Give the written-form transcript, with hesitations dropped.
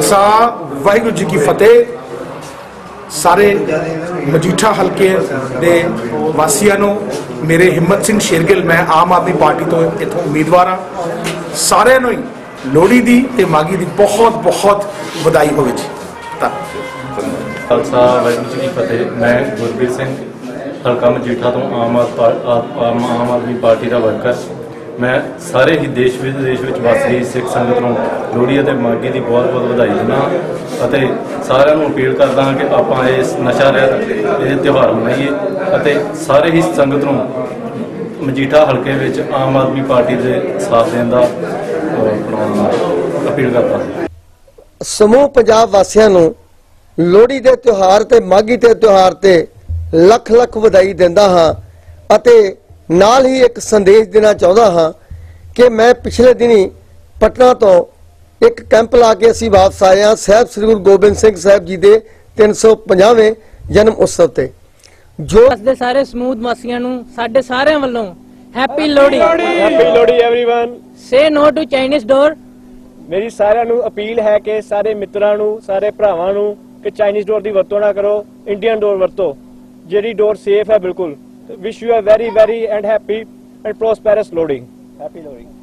खालसा वाहिगुरू जी की फतेह। सारे मजीठा हल्के दे वासियों नूं मेरे हिम्मत सिंह शेरगिल, मैं आम आदमी पार्टी तो इत्थों उम्मीदवार हाँ, सारिਆਂ ਨੂੰ लोहड़ी दी ते मागी दी बहुत बहुत बधाई होवे जी। खालसा वाहिगुरू जी की फतेह। मैं गुरबीर सिंह हल्का मजीठा तो आम आदमी पार्टी का वर्कर। मैं सारे ही देश विदेश में वस रही सिख संगत को लोहड़ी और माघी की बहुत बहुत बधाई दिना और सारिਆਂ ਨੂੰ अपील करदा हाँ कि आप इस नशा रहित ये त्यौहार मनाइए। सारे ही संगत को मजीठा हल्के में आम आदमी पार्टी के साथ देने का अपील करता हूँ। समूह पंजाब वासियों को लोहड़ी के त्यौहार ते माघी के त्यौहार ते लख लख बधाई दिंदा हाँ अते नाल ही एक संदेश देना चाहता हाँ कि मैं पिछले दिनी पटना तो एक कैंप ला के असीं वापस आए हाँ साहब श्री गुरु गोबिंद सिंह साहब जी के 350वें जन्म उत्सव ते जो सारे समूह वासियों नूं साडे सारिਆਂ ਵੱਲੋਂ happy Lohri. Happy Lohri everyone. Say no to Chinese dor. मेरी सारिਆਂ ਨੂੰ अपील है कि सारे मित्रां ਨੂੰ सारे भरावां ਨੂੰ कि चाइनीज डोर की वरतों ना करो, इंडियन डोर वरतो जिहड़ी डोर सेफ है बिल्कुल। Wish you a very very and happy and prosperous Lohri. Happy Lohri.